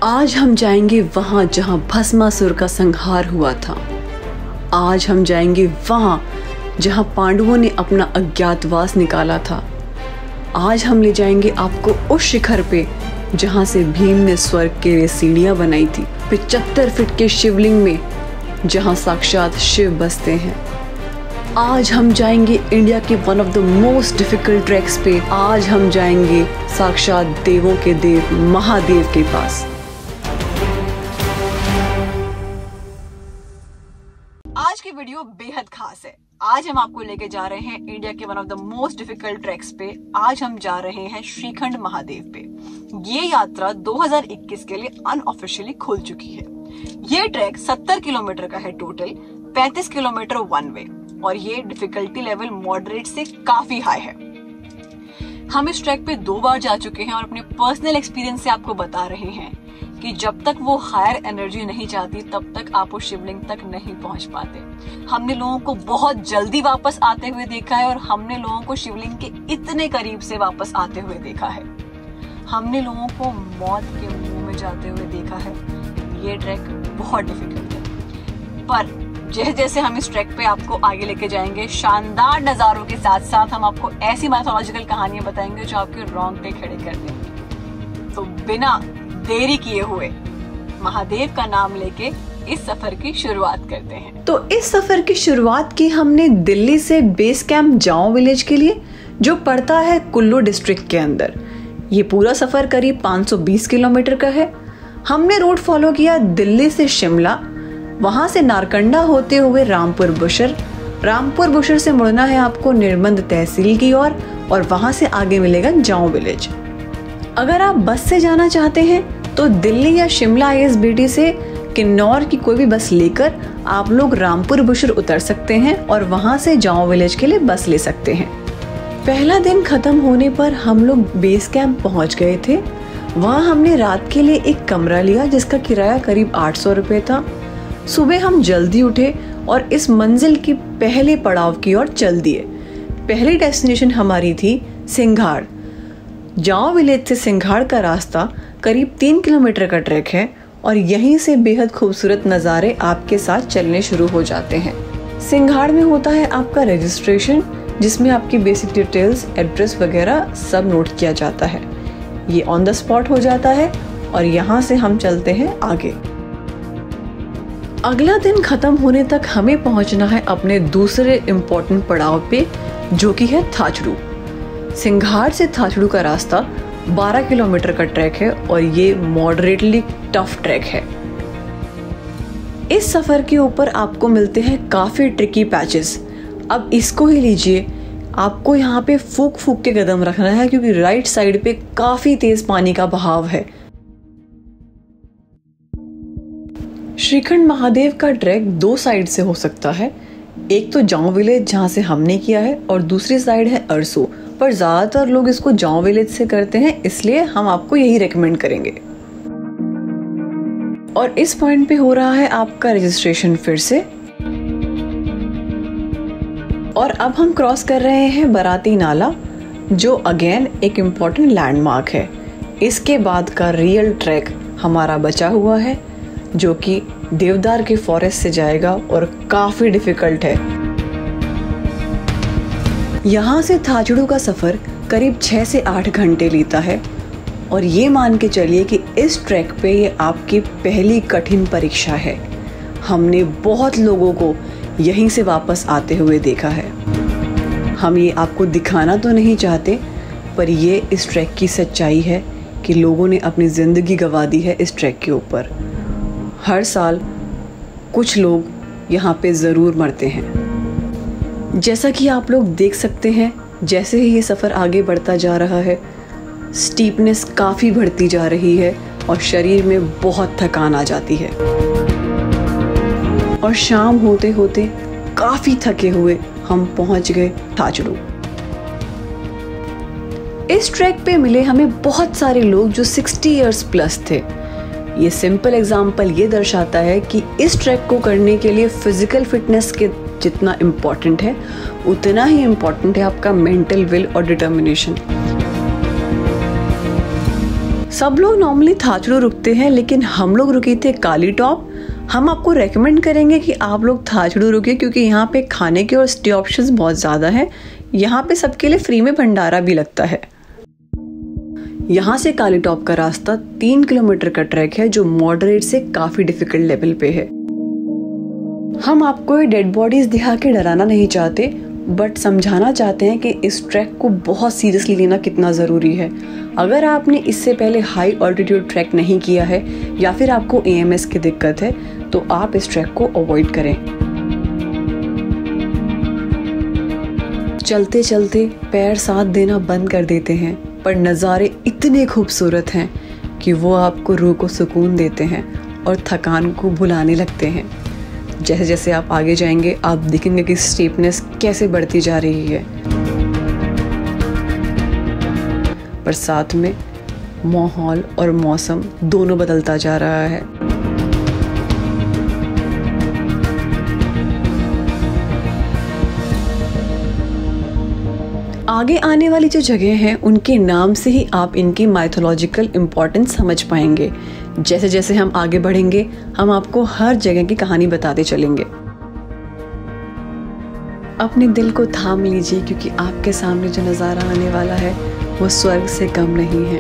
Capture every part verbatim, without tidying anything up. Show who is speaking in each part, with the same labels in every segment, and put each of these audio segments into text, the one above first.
Speaker 1: आज हम जाएंगे वहां जहां भस्मासुर का संहार हुआ था। आज हम जाएंगे वहां जहां पांडवों ने अपना अज्ञातवास निकाला था। आज हम ले जाएंगे आपको उस शिखर पे जहां से भीम ने स्वर्ग के लिए सीढ़ियां बनाई थी, पिचहत्तर फीट के शिवलिंग में जहां साक्षात शिव बसते हैं। आज हम जाएंगे इंडिया के one of the most difficult tracks पे। आज हम जाएंगे साक्षात देवों के देव महादेव के पास। आज की वीडियो बेहद खास है। आज हम आपको लेके जा रहे हैं इंडिया के one of the most difficult tracks पे। आज हम जा रहे हैं श्रीखंड महादेव पे। ये यात्रा दो हज़ार इक्कीस के लिए अनऑफिशियली खुल चुकी है। ये ट्रैक सत्तर किलोमीटर का है टोटल, पैंतीस किलोमीटर वन वे, और ये डिफिकल्टी लेवल मॉडरेट से काफी हाई है। हम इस ट्रैक पे दो बार जा चुके हैं और अपने पर्सनल एक्सपीरियंस से आपको बता रहे हैं कि जब तक वो हायर एनर्जी नहीं चाहती तब तक आप उस शिवलिंग तक नहीं पहुंच पाते। हमने लोगों को बहुत जल्दी वापस आते हुए देखा है और हमने लोगों को शिवलिंग के इतने करीब से वापस आते हुए देखा है। हमने लोगों को मौत के मुंह में जाते हुए देखा है। ये ट्रैक बहुत डिफिकल्ट है, पर जैसे जैसे हम इस ट्रैक पे आपको आगे लेके जाएंगे, शानदार नजारों के साथ साथ हम आपको ऐसी मैथोलॉजिकल कहानियां बताएंगे जो आपके रोंगटे खड़े कर देंगे। तो बिना देरी किए हुए महादेव का नाम लेके इस सफर की शुरुआत करते हैं। तो इस सफर की शुरुआत की हमने दिल्ली से बेस कैंप जाओ विलेज के लिए, जो पड़ता है कुल्लू डिस्ट्रिक्ट के अंदर। ये पूरा सफर करीब पाँच सौ बीस किलोमीटर का है। हमने रूट फॉलो किया दिल्ली से शिमला, वहां से नारकंडा होते हुए रामपुर बुशर। रामपुर बुशर से मुड़ना है आपको निर्मंद तहसील की ओर, और, और वहां से आगे मिलेगा जाओ विलेज। अगर आप बस से जाना चाहते हैं तो दिल्ली या Shimla I S B T से किन्नौर की कोई भी बस लेकर आप लोग रामपुर बुशर उतर सकते हैं और वहां से जाओ विलेज के लिए बस ले सकते हैं। पहला दिन खत्म होने पर हम लोग बेस कैंप पहुंच गए थे। वहां हमने रात के लिए एक कमरा लिया जिसका किराया करीब आठ सौ रुपए था। सुबह हम जल्दी उठे और इस मंजिल की पहले पड़ाव की ओर चल दिए। पहली डेस्टिनेशन हमारी थी सिंघाड़। जाओ विलेज से सिंघाड़ का रास्ता करीब तीन किलोमीटर का ट्रैक है और यहीं से बेहद खूबसूरत नज़ारे आपके साथ चलने शुरू हो जाते हैं। सिंघाड़ में होता है आपका रजिस्ट्रेशन, जिसमें आपकी बेसिक डिटेल्स, एड्रेस वगैरह सब नोट किया जाता है। ये ऑन द स्पॉट हो जाता है और यहाँ से हम चलते हैं आगे। अगला दिन खत्म होने तक हमें पहुंचना है अपने दूसरे इम्पोर्टेंट पड़ाव पे, जो कि है थाचड़ू। सिंघाड़ से थाचड़ू का रास्ता बारह किलोमीटर का ट्रैक है और ये मॉडरेटली टफ ट्रैक है। इस सफर के ऊपर आपको मिलते हैं काफी ट्रिकी पैचेस। अब इसको ही लीजिए, आपको यहाँ पे फूक फूक के कदम रखना है क्योंकि राइट साइड पे काफी तेज पानी का बहाव है। श्रीखंड महादेव का ट्रैक दो साइड से हो सकता है। एक तो जाओ विलेज जहाँ से हमने किया है और दूसरी साइड है अरसू, पर ज्यादातर लोग इसको जाओ विलेज से करते हैं, इसलिए हम आपको यही रेकमेंड करेंगे। और इस पॉइंट पे हो रहा है आपका रजिस्ट्रेशन फिर से। और अब हम क्रॉस कर रहे हैं बराती नाला, जो अगेन एक इम्पोर्टेंट लैंडमार्क है। इसके बाद का रियल ट्रैक हमारा बचा हुआ है, जो कि देवदार के फॉरेस्ट से जाएगा और काफी डिफिकल्ट है। यहाँ से थाचड़ू का सफर करीब छह से आठ घंटे लेता है और ये मान के चलिए कि इस ट्रैक पे ये आपकी पहली कठिन परीक्षा है। हमने बहुत लोगों को यहीं से वापस आते हुए देखा है। हम ये आपको दिखाना तो नहीं चाहते, पर ये इस ट्रैक की सच्चाई है कि लोगों ने अपनी जिंदगी गंवा दी है इस ट्रैक के ऊपर। हर साल कुछ लोग यहाँ पे ज़रूर मरते हैं। जैसा कि आप लोग देख सकते हैं, जैसे ही ये सफ़र आगे बढ़ता जा रहा है, स्टीपनेस काफ़ी बढ़ती जा रही है और शरीर में बहुत थकान आ जाती है। और शाम होते होते काफ़ी थके हुए हम पहुँच गए थाचड़ू। इस ट्रैक पे मिले हमें बहुत सारे लोग जो साठ इयर्स प्लस थे। ये सिंपल एग्जाम्पल ये दर्शाता है कि इस ट्रैक को करने के लिए फिजिकल फिटनेस के जितना इम्पोर्टेंट है, उतना ही इम्पोर्टेंट है आपका मेंटल विल और डिटर्मिनेशन। सब लोग नॉर्मली थाचड़ू रुकते हैं, लेकिन हम लोग रुके थे काली टॉप। हम आपको रेकमेंड करेंगे कि आप लोग थाचड़ू रुके, क्योंकि यहाँ पे खाने के और स्टे ऑप्शंस बहुत ज़्यादा हैं। यहाँ पे सबके लिए फ्री में भंडारा भी लगता है। यहाँ से काली टॉप का रास्ता तीन किलोमीटर का ट्रैक है, जो मॉडरेट से काफी डिफिकल्ट लेवल पे है। हम आपको ये डेड बॉडीज दिखा के डराना नहीं चाहते, बट समझाना चाहते हैं कि इस ट्रैक को बहुत सीरियसली लेना कितना ज़रूरी है। अगर आपने इससे पहले हाई ऑल्टीट्यूड ट्रैक नहीं किया है या फिर आपको ए एम एस की दिक्कत है, तो आप इस ट्रैक को अवॉइड करें। चलते चलते पैर साथ देना बंद कर देते हैं, पर नज़ारे इतने खूबसूरत हैं कि वो आपको रूह को सुकून देते हैं और थकान को भुलाने लगते हैं। जैसे जैसे आप आगे जाएंगे, आप देखेंगे कि स्टीपनेस कैसे बढ़ती जा रही है, पर साथ में माहौल और मौसम दोनों बदलता जा रहा है। आगे आने वाली जो जगह हैं, उनके नाम से ही आप इनकी माइथोलॉजिकल इम्पोर्टेंस समझ पाएंगे। जैसे जैसे हम आगे बढ़ेंगे, हम आपको हर जगह की कहानी बताते चलेंगे। अपने दिल को थाम लीजिए, क्योंकि आपके सामने जो नज़ारा आने वाला है वो स्वर्ग से कम नहीं है।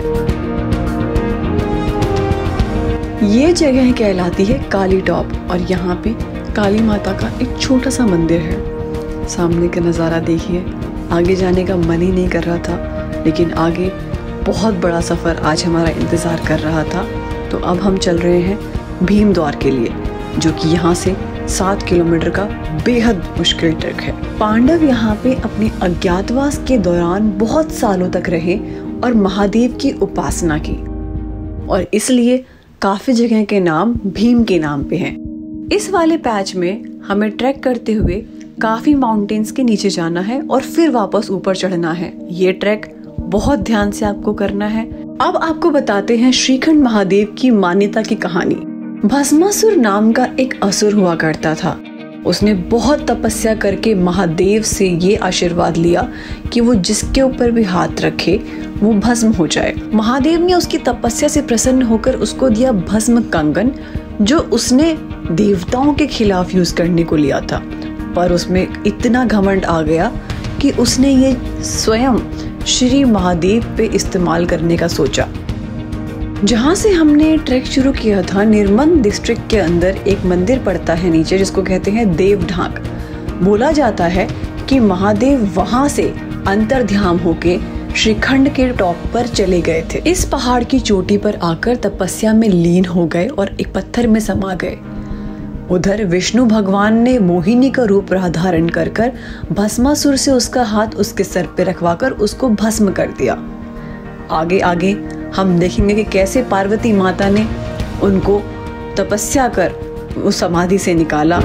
Speaker 1: ये जगह कहलाती है काली टॉप, और यहाँ पे काली माता का एक छोटा सा मंदिर है। सामने का नज़ारा देखिए। आगे जाने का मन ही नहीं कर रहा था, लेकिन आगे बहुत बड़ा सफ़र आज हमारा इंतज़ार कर रहा था। तो अब हम चल रहे हैं भीम द्वार के लिए, जो कि यहाँ से सात किलोमीटर का बेहद मुश्किल ट्रैक है। पांडव यहाँ पे अपने अज्ञातवास के दौरान बहुत सालों तक रहे और महादेव की उपासना की, और इसलिए काफी जगह के नाम भीम के नाम पे हैं। इस वाले पैच में हमें ट्रैक करते हुए काफी माउंटेन्स के नीचे जाना है और फिर वापस ऊपर चढ़ना है। ये ट्रैक बहुत ध्यान से आपको करना है। अब आपको बताते हैं श्रीखंड महादेव की मान्यता की कहानी। भस्मासुर नाम का एक असुर हुआ करता था। उसने बहुत तपस्या करके महादेव से ये आशीर्वाद लिया कि वो जिसके ऊपर भी हाथ रखे वो भस्म हो जाए। महादेव ने उसकी तपस्या से प्रसन्न होकर उसको दिया भस्म कंगन, जो उसने देवताओं के खिलाफ यूज करने को लिया था, पर उसमें इतना घमंड आ गया कि उसने ये स्वयं श्री महादेव पे इस्तेमाल करने का सोचा। जहाँ से हमने ट्रैक शुरू किया था, निर्मल डिस्ट्रिक्ट के अंदर एक मंदिर पड़ता है नीचे, जिसको कहते हैं देव ढाक। बोला जाता है कि महादेव वहां से अंतर्ध्यान होके श्रीखंड के टॉप पर चले गए थे। इस पहाड़ की चोटी पर आकर तपस्या में लीन हो गए और एक पत्थर में समा गए। उधर विष्णु भगवान ने मोहिनी का रूप धारण कर कर भस्मासुर से उसका हाथ उसके सर पे रखवाकर उसको भस्म कर दिया। आगे आगे हम देखेंगे कि कैसे पार्वती माता ने उनको तपस्या कर उस समाधि से निकाला।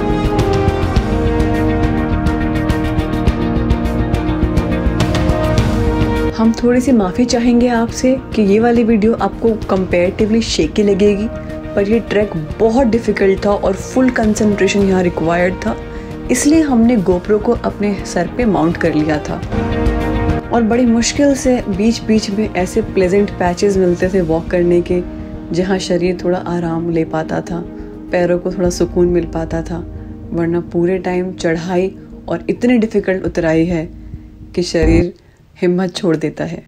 Speaker 1: हम थोड़ी सी माफ़ी चाहेंगे आपसे कि ये वाली वीडियो आपको कंपैरेटिवली शेकी लगेगी, पर ये ट्रैक बहुत डिफ़िकल्ट था और फुल कंसंट्रेशन यहाँ रिक्वायर्ड था, इसलिए हमने गोप्रो को अपने सर पे माउंट कर लिया था। और बड़ी मुश्किल से बीच बीच में ऐसे प्लेजेंट पैचेस मिलते थे वॉक करने के, जहाँ शरीर थोड़ा आराम ले पाता था, पैरों को थोड़ा सुकून मिल पाता था, वरना पूरे टाइम चढ़ाई और इतनी डिफ़िकल्ट उतराई है कि शरीर हिम्मत छोड़ देता है।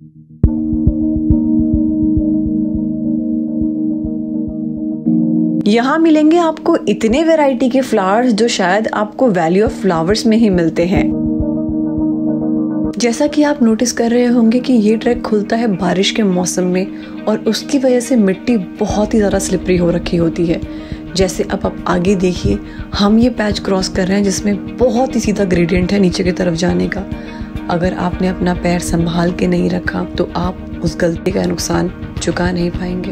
Speaker 1: यहाँ मिलेंगे आपको इतने वैरायटी के फ्लावर्स जो शायद आपको वैली ऑफ फ्लावर्स में ही मिलते हैं। जैसा कि आप नोटिस कर रहे होंगे कि ये ट्रैक खुलता है बारिश के मौसम में, और उसकी वजह से मिट्टी बहुत ही ज़्यादा स्लिपरी हो रखी होती है। जैसे अब आप आगे देखिए, हम ये पैच क्रॉस कर रहे हैं जिसमें बहुत ही सीधा ग्रेडियंट है नीचे की तरफ जाने का। अगर आपने अपना पैर संभाल के नहीं रखा तो आप उस गलती का नुकसान चुका नहीं पाएंगे।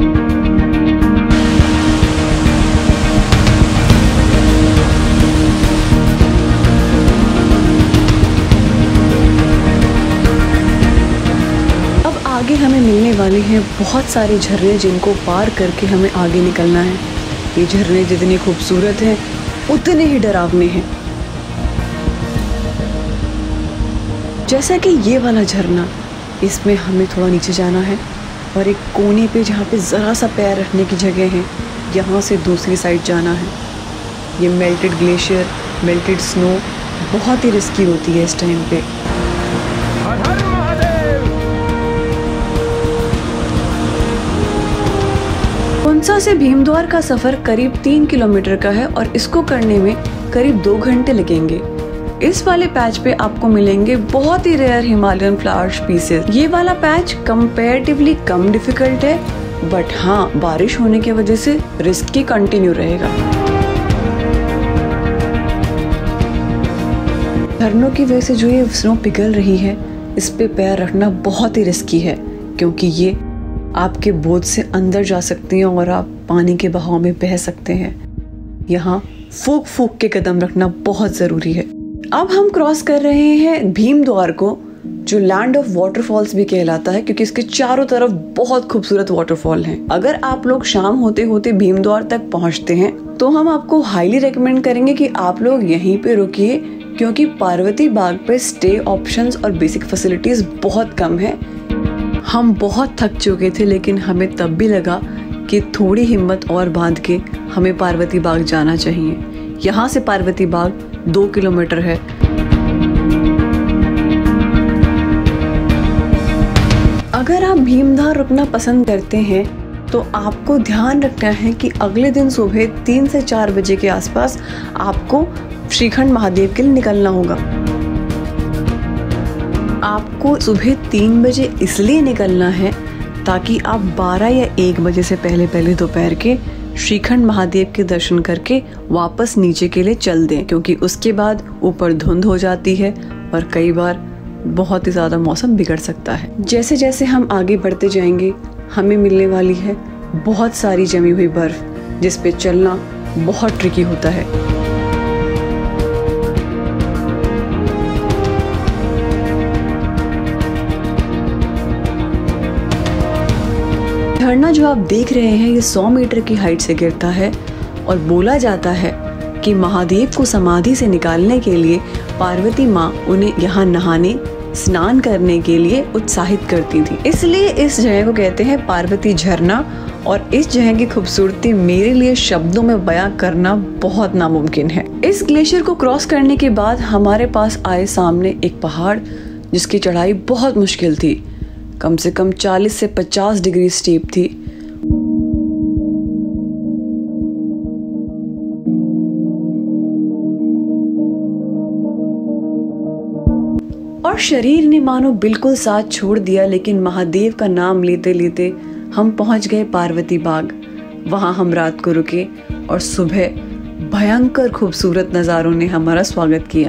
Speaker 1: अब आगे हमें मिलने वाले हैं बहुत सारे झरने, जिनको पार करके हमें आगे निकलना है। ये झरने जितने खूबसूरत हैं उतने ही डरावने हैं। जैसा कि ये वाला झरना, इसमें हमें थोड़ा नीचे जाना है और एक कोने पे जहाँ पे ज़रा सा पैर रखने की जगह है, यहाँ से दूसरी साइड जाना है। ये मेल्टेड ग्लेशियर, मेल्टेड स्नो बहुत ही रिस्की होती है इस टाइम पे। पुंसा से भीमद्वार का सफर करीब तीन किलोमीटर का है और इसको करने में करीब दो घंटे लगेंगे। इस वाले पैच पे आपको मिलेंगे बहुत ही रेयर हिमालयन फ्लावर स्पीसीज। ये वाला पैच कंपैरेटिवली कम डिफिकल्ट है, बट हाँ, बारिश होने की वजह से रिस्क की कंटिन्यू रहेगा। झरनों की वजह से जो ये स्नो पिघल रही है, इस पे पैर रखना बहुत ही रिस्की है, क्योंकि ये आपके बोझ से अंदर जा सकती हैं और आप पानी के बहाव में बह सकते हैं। यहाँ फूक फूक के कदम रखना बहुत जरूरी है। अब हम क्रॉस कर रहे हैं भीमद्वार को, जो लैंड ऑफ वाटरफॉल्स भी कहलाता है, क्योंकि इसके चारों तरफ बहुत खूबसूरत वाटरफॉल हैं। अगर आप लोग शाम होते होते भीमद्वार तक पहुंचते हैं तो हम आपको हाईली रेकमेंड करेंगे कि आप लोग यहीं पे रुकिए, क्योंकि पार्वती बाग पे स्टे ऑप्शंस और बेसिक फैसिलिटीज बहुत कम है। हम बहुत थक चुके थे, लेकिन हमें तब भी लगा कि थोड़ी हिम्मत और बांध के हमें पार्वती बाग जाना चाहिए। यहाँ से पार्वती बाग दो किलोमीटर है। अगर आप भीमधार रुकना पसंद करते हैं तो आपको ध्यान रखना है कि अगले दिन सुबह तीन से चार बजे के आसपास आपको श्रीखंड महादेव के लिए निकलना होगा। आपको सुबह तीन बजे इसलिए निकलना है ताकि आप बारह या एक बजे से पहले पहले दोपहर के श्रीखंड महादेव के दर्शन करके वापस नीचे के लिए चल दें, क्योंकि उसके बाद ऊपर धुंध हो जाती है और कई बार बहुत ही ज़्यादा मौसम बिगड़ सकता है। जैसे जैसे हम आगे बढ़ते जाएंगे हमें मिलने वाली है बहुत सारी जमी हुई बर्फ, जिस पे चलना बहुत ट्रिकी होता है। झरना जो आप देख रहे हैं ये सौ मीटर की हाइट से गिरता है और बोला जाता है कि महादेव को समाधि से निकालने के लिए पार्वती माँ उन्हें यहाँ नहाने स्नान करने के लिए उत्साहित करती थी, इसलिए इस जगह को कहते हैं पार्वती झरना। और इस जगह की खूबसूरती मेरे लिए शब्दों में बयां करना बहुत नामुमकिन है। इस ग्लेशियर को क्रॉस करने के बाद हमारे पास आए सामने एक पहाड़, जिसकी चढ़ाई बहुत मुश्किल थी, कम से कम चालीस से पचास डिग्री स्टीप थी। और शरीर ने मानो बिल्कुल साथ छोड़ दिया, लेकिन महादेव का नाम लेते लेते हम पहुंच गए पार्वती बाग। वहां हम रात को रुके और सुबह भयंकर खूबसूरत नजारों ने हमारा स्वागत किया।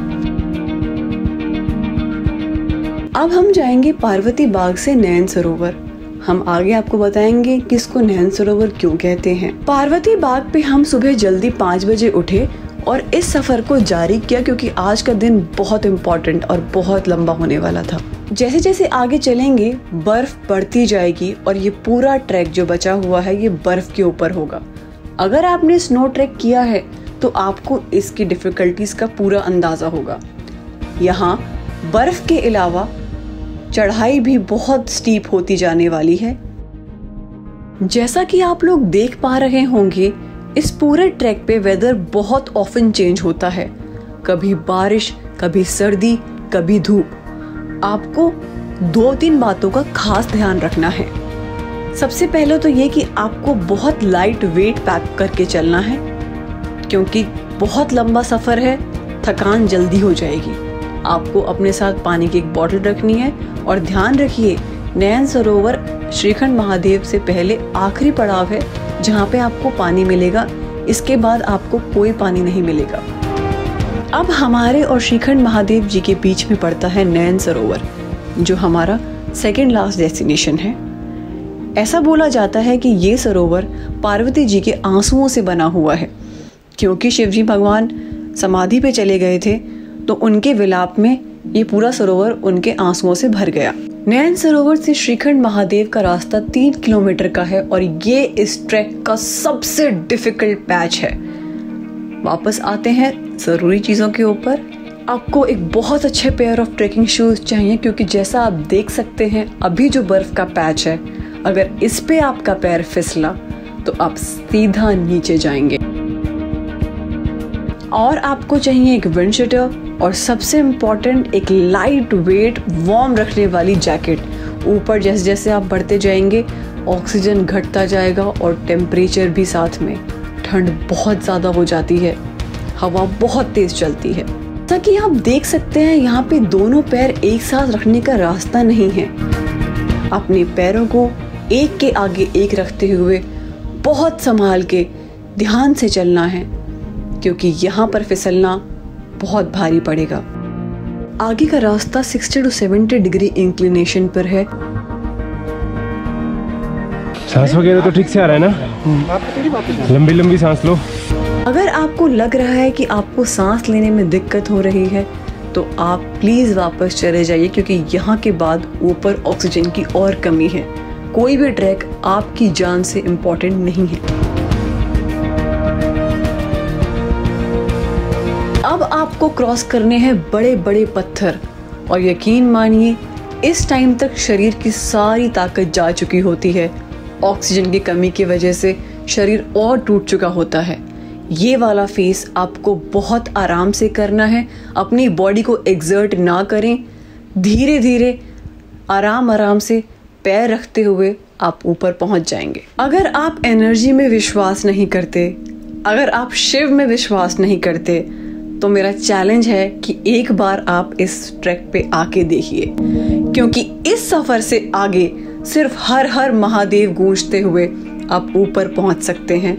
Speaker 1: अब हम जाएंगे पार्वती बाग से नैन सरोवर। हम आगे आपको बताएंगे कि इसको नैन सरोवर क्यों कहते हैं। पार्वती बाग पे हम सुबह जल्दी पाँच बजे उठे और इस सफर को जारी किया, क्योंकि आज का दिन बहुत इम्पोर्टेंट और बहुत लंबा होने वाला था। जैसे जैसे आगे चलेंगे बर्फ बढ़ती जाएगी और ये पूरा ट्रैक जो बचा हुआ है ये बर्फ के ऊपर होगा। अगर आपने स्नो ट्रैक किया है तो आपको इसकी डिफिकल्टीज का पूरा अंदाजा होगा। यहाँ बर्फ के अलावा चढ़ाई भी बहुत स्टीप होती जाने वाली है। जैसा कि आप लोग देख पा रहे होंगे, इस पूरे ट्रैक पे वेदर बहुत ऑफन चेंज होता है, कभी बारिश, कभी सर्दी, कभी धूप। आपको दो तीन बातों का खास ध्यान रखना है। सबसे पहले तो ये कि आपको बहुत लाइट वेट पैक करके चलना है, क्योंकि बहुत लंबा सफर है, थकान जल्दी हो जाएगी। आपको अपने साथ पानी की एक बोतल रखनी है और ध्यान रखिए नैन सरोवर श्रीखंड महादेव से पहले आखिरी पड़ाव है जहाँ पे आपको पानी मिलेगा, इसके बाद आपको कोई पानी नहीं मिलेगा। अब हमारे और श्रीखंड महादेव जी के बीच में पड़ता है नैन सरोवर, जो हमारा सेकेंड लास्ट डेस्टिनेशन है। ऐसा बोला जाता है कि ये सरोवर पार्वती जी के आंसुओं से बना हुआ है, क्योंकि शिवजी भगवान समाधि पे चले गए थे तो उनके विलाप में ये पूरा सरोवर उनके आंसुओं से भर गया। नैन सरोवर से श्रीखंड महादेव का रास्ता तीन किलोमीटर का है और ये इस ट्रैक का सबसे डिफिकल्ट पैच है। वापस आते हैं जरूरी चीजों के ऊपर। आपको एक बहुत अच्छे पेयर ऑफ ट्रेकिंग शूज चाहिए, क्योंकि जैसा आप देख सकते हैं अभी जो बर्फ का पैच है अगर इस पे आपका पैर फिसला तो आप सीधा नीचे जाएंगे। और आपको चाहिए एक विंड शीटर और सबसे इम्पोर्टेंट एक लाइट वेट वार्म रखने वाली जैकेट। ऊपर जैसे जैसे आप बढ़ते जाएंगे ऑक्सीजन घटता जाएगा और टेम्परेचर भी साथ में, ठंड बहुत ज़्यादा हो जाती है, हवा बहुत तेज़ चलती है। जैसा कि आप देख सकते हैं यहाँ पे दोनों पैर एक साथ रखने का रास्ता नहीं है। अपने पैरों को एक के आगे एक रखते हुए बहुत संभाल के ध्यान से चलना है, क्योंकि यहाँ पर फिसलना बहुत भारी पड़ेगा। आगे का रास्ता साठ टू सत्तर डिग्री इंक्लिनेशन पर है।
Speaker 2: सांस वगैरह तो ठीक से आ रहा है ना? लंबी लंबी सांस लो।
Speaker 1: अगर आपको लग रहा है कि आपको सांस लेने में दिक्कत हो रही है तो आप प्लीज वापस चले जाइए, क्योंकि यहाँ के बाद ऊपर ऑक्सीजन की और कमी है। कोई भी ट्रैक आपकी जान से इम्पोर्टेंट नहीं है। अब आपको क्रॉस करने हैं बड़े बड़े पत्थर और यकीन मानिए इस टाइम तक शरीर की सारी ताकत जा चुकी होती है। ऑक्सीजन की कमी की वजह से शरीर और टूट चुका होता है। ये वाला फेस आपको बहुत आराम से करना है। अपनी बॉडी को एक्सर्ट ना करें, धीरे धीरे आराम आराम से पैर रखते हुए आप ऊपर पहुंच जाएंगे। अगर आप एनर्जी में विश्वास नहीं करते, अगर आप शिव में विश्वास नहीं करते, तो मेरा चैलेंज है कि एक बार आप इस ट्रैक पे आके देखिए, क्योंकि इस सफर से आगे सिर्फ हर हर महादेव गूंजते हुए आप ऊपर पहुंच सकते हैं।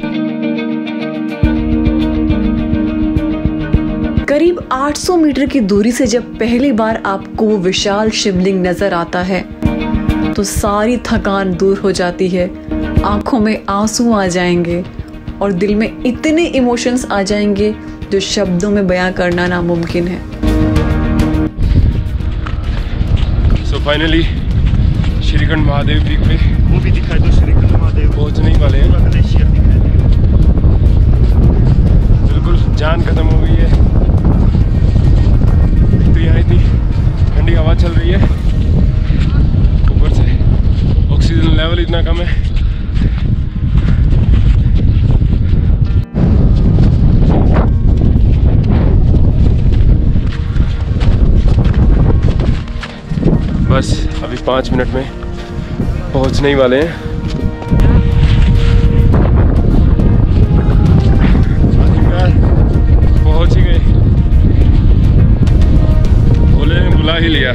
Speaker 1: करीब आठ सौ मीटर की दूरी से जब पहली बार आपको वो विशाल शिवलिंग नजर आता है तो सारी थकान दूर हो जाती है, आंखों में आंसू आ जाएंगे और दिल में इतने इमोशंस आ जाएंगे जो शब्दों में बयां करना नामुमकिन है।
Speaker 2: So finally Shrikhand Mahadev peak पे
Speaker 3: वो भी दिखाई दो, श्रीखंड महादेव
Speaker 2: पहुंचने ही वाले हैं।
Speaker 3: ग्लेशियर दिखाई दे,
Speaker 2: बिल्कुल जान खत्म हो गई है। एक तो यहाँ इतनी ठंडी हवा चल रही है, ऊपर से ऑक्सीजन लेवल इतना कम है। बस अभी पाँच मिनट में पहुंचने ही वाले हैं। पहुंच ही गए, भोले ने बुला ही लिया।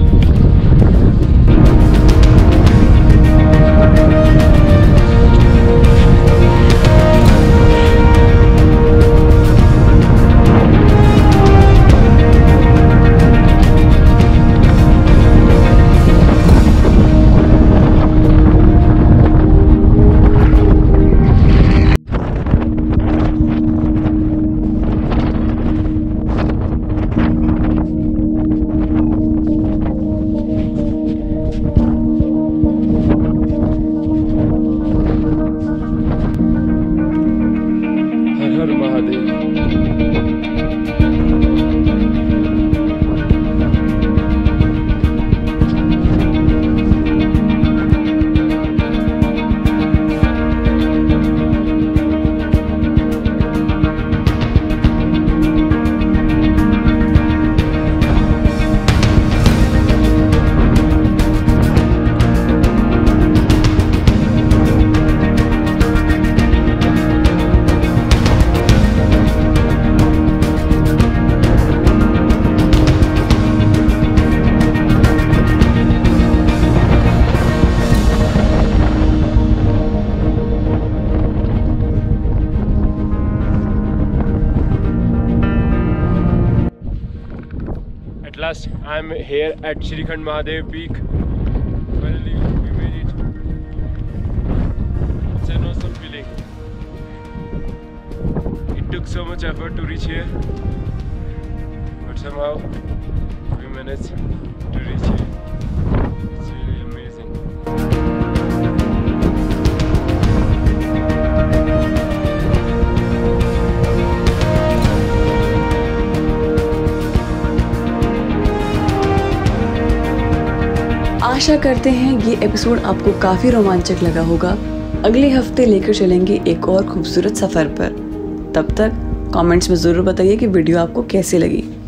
Speaker 2: Last, I'm here at Shrikhand Mahadev Peak. Finally, we made it. It's an awesome feeling. It took so much effort to reach here, but somehow we managed to reach here. It's really amazing.
Speaker 4: आशा करते हैं ये episode आपको काफ़ी रोमांचक लगा होगा। अगले हफ्ते लेकर चलेंगे एक और खूबसूरत सफ़र पर। तब तक कमेंट्स में ज़रूर बताइए कि वीडियो आपको कैसी लगी।